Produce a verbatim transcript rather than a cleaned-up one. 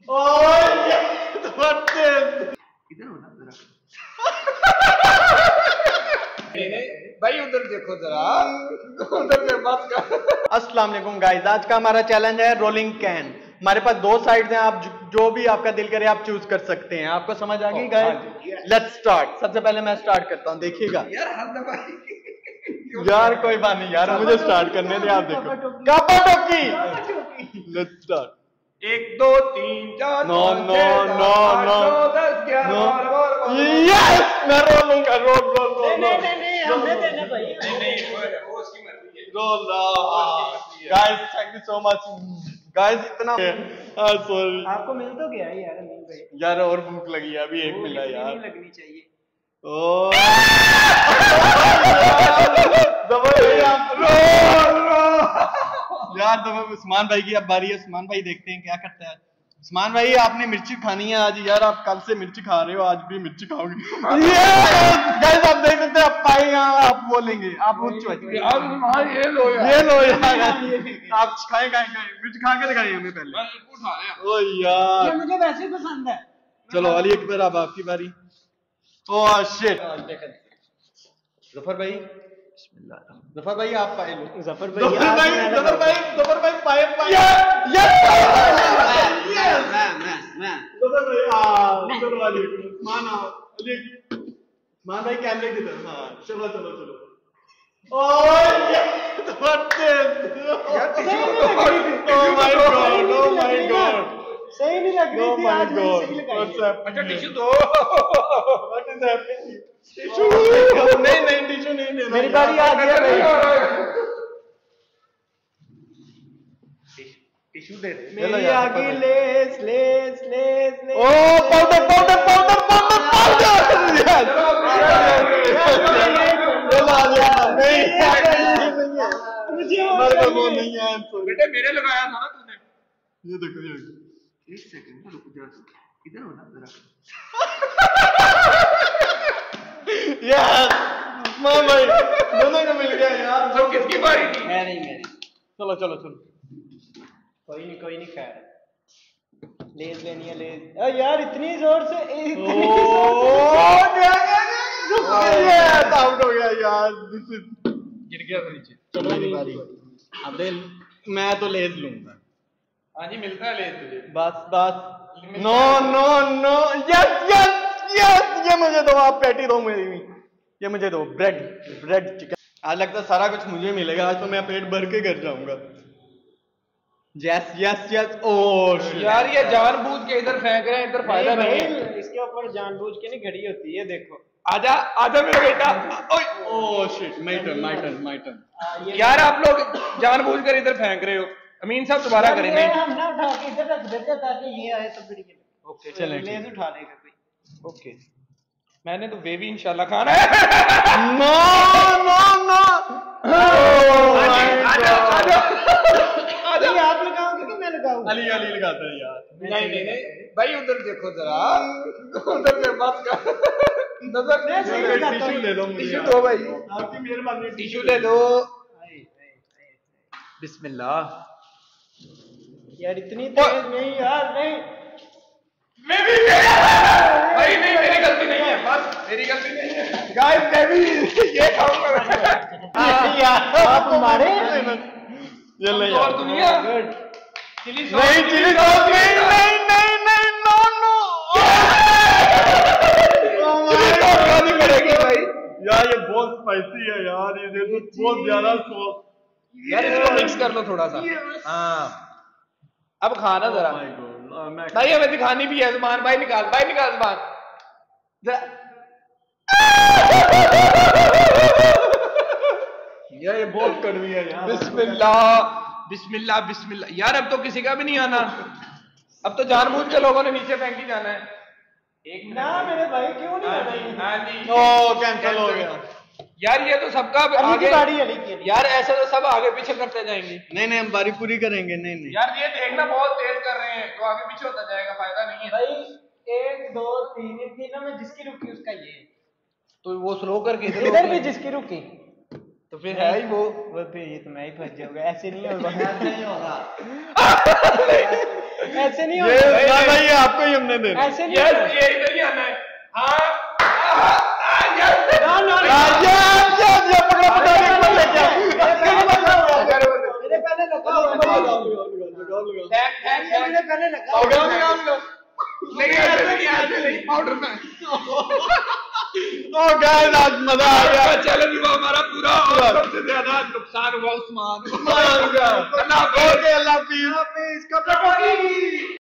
इधर होना जरा भाई, उधर देखो जरा, उधर से मत कर। अस्सलाम वालेकुम गाइस, आज का हमारा चैलेंज है रोलिंग कैन। हमारे पास दो साइड्स हैं, आप जो भी आपका दिल करे आप चूज कर सकते हैं। आपको समझ आ गई गाइस? Let's start. सबसे पहले मैं स्टार्ट करता हूँ, देखिएगा यार हाथ दबा। यार कोई बात नहीं यार, मुझे स्टार्ट करने दे। आप देखो कापा टोकी। Let's start. एक दो तीन चार नो नो नो नो दस ग्यारह। यस, मैं रोलूंगा। Role role role. नहीं नहीं नहीं, हमें देना भाई। नहीं नहीं, वो उसकी मर्जी है। रोल। Guys thank you so much guys. इतना सॉरी, आपको मिल तो गया यार अमीन भाई। यार और भूख लगी है, अभी एक मिला यार। नहीं लगनी चाहिए। ओ दबा भाई आप रोल यार। दबा। उस्मान भाई की अब बारी है। उस्मान भाई देखते हैं क्या करता है। उस्मान भाई आपने मिर्ची खानी है आज यार, आप कल से मिर्ची खा रहे हो, आज भी मिर्ची खाओगे। गाइस आप देख सकते हैं, आप पाए आप बोलेंगे, आप उच्च यार ये लो यार, ये लो यार। आप खाए खाए खाए मिर्च खा के दिखाइए हमें पहले। मैं उठा लिया। ओ यार ये मुझे वैसे ही पसंद है। चलो अली अकबर अब आपकी बारी। Oh shit. जफर भाई, जफर भाई आप पाए लो। जफर जफर भाई, जफर भाई, जफर भाई पाए पाए। Yes yes. मैं मैं मैं जफर भाई आ चलो अली मान आओ। अली मान भाई कैमरे की तरफ। हां चलो चलो चलो। Oh Zafar oh my god, oh my god, सही नहीं लग रही थी आज, मैंने सही लगाई। अच्छा टिश्यू दो। What is happening? टिश्यू नहीं नहीं, टिश्यू नहीं लेना। मेरी बारी आ गई है भाई। टिश्यू दे दे। मेरी आ गई लेस लेस लेस लेस। ओ powder powder powder powder powder. Yes चलो आ गया। नहीं मुझे मेरे को वो नहीं है आंसर। बेटे मेरे लगाया था ना तूने। ये देखो ये देखो। एक सेकंड रुक जा, इधर होना जरा। यस मां भाई दोनों को मिल गया यार। सब किसकी बारी थी? है नहीं मेरी। चलो चलो चलो। कोई नहीं कोई नहीं खैर। लेस लेनी है लेस। अ यार इतनी जोर से इतनी ओह गया गया गया। आउट हो गया यार। दिस इज गिर गया था नीचे। चलो मेरी बारी। अब मैं तो लेज लूंगा। हाँ जी मिलता है ले तुझे। बस बस। No no no. Yes yes yes. ये मुझे दो, आप पैटी दो मेरी भी। ये मुझे दो। Bread bread chicken. आज लगता है सारा कुछ मुझे मिलेगा। आज तो मैं पेट भर के घर जाऊंगा। Yes yes yes. ओह यार ये जानबूझ के इधर फेंक रहे हैं, इधर फायदा नहीं है। इसके ऊपर जानबूझ के नहीं घड़ी होती है, देखो। आजा आजा मेरा बेटा। Oh shit, my turn my turn my turn. यार आप लोग जानबूझ कर इधर फेंक रहे हो। अमीन साहब दोबारा करें। नहीं हम ना उठा के इधर रख देते ताकि ये आए तो फिर। ओके चलें। लेस उठा लेगा कोई। ओके मैंने तो बेबी इंशाल्लाह खाना है। No no no. आजा आजा अभी आप लगाओगे कि मैं लगाऊं? अली अली लगाता है यार। नहीं नहीं नहीं भाई, उधर देखो जरा, उधर से मत कर। नजर टिश्यू दे दो मुझे। टिश्यू दो भाई, आपकी मेहरबानी। टिश्यू दे दो। बिस्मिल्लाह। यार इतनी तेज नहीं यार, नहीं। मैं भी भाई नहीं, मेरी गलती नहीं है, बस मेरी गलती नहीं है। गाइस मैं भी ये खाऊंगा यार आप हमारे ये ले और दुनिया चिली सॉस नहीं, चिली सॉस नहीं नहीं नहीं नहीं। No no. चिली सॉस खानी पड़ेगी भाई। यार ये बहुत स्पाइसी है यार, ये देखो बहुत ज्यादा सॉस। यार इसको मिक्स कर लो थोड़ा सा। हाँ अब खाना जरा। भाई हमें दिखानी भी है। जुबान भाई निकाल, भाई निकाल जुबान। यार ये बहुत कड़वी है यार। बिस्मिल्लाह बिस्मिल्लाह बिस्मिल्लाह। यार अब तो किसी का भी नहीं आना, अब तो जानबूझ के लोगों ने नीचे फेंक ही जाना है। एक ना मेरे भाई क्यों नहीं आ रही? हाँ जी ओ कैंसिल हो गया यार। ये तो सबका अली की आगे बारी है, अली की। यार ऐसे तो सब आगे पीछे करते जाएंगे। नहीं नहीं, हम बारी पूरी करेंगे। नहीं नहीं यार ये देखना बहुत तेज कर रहे हैं तो आगे पीछे होता जाएगा, फायदा नहीं है भाई। एक दो तीन, तीनों में जिसकी रुकी उसका ये। तो वो स्लो करके इधर भी जिसकी रुकी। तो फिर है ही वो वो फिर ये तो मैं ही फंस जाऊंगा, ऐसे नहीं होगा। ऐसे नहीं होगा, ऐसे नहीं ये होगा ना भाई आपको ही हमने देना। ऐसे नहीं यस, होगा। ये इधर ही आना है। हाँ यस, ना ना आज आज आज ये पकड़ो पकड़ो एक बार लेके आओ। मेरे पहले लगा हुआ है। टैग टैग टैग मेरे पहले लगा हो हुआ गया, है। हो गया, हो गया। नहीं ऐसे नहीं, ऐसे नहीं, पाउडर में। ओ गाइस आज मजा आ गया। चैलेंज हुआ हमारा पूरा और सबसे ज्यादा नुकसान हुआ उस्मान। अल्लाह हाफिज़। अल्लाह हाफिज़। ओके, अल्लाह हाफिज़। इसका